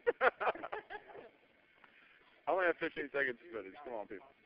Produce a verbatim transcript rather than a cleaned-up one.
I only have fifteen seconds of footage. Come on, people.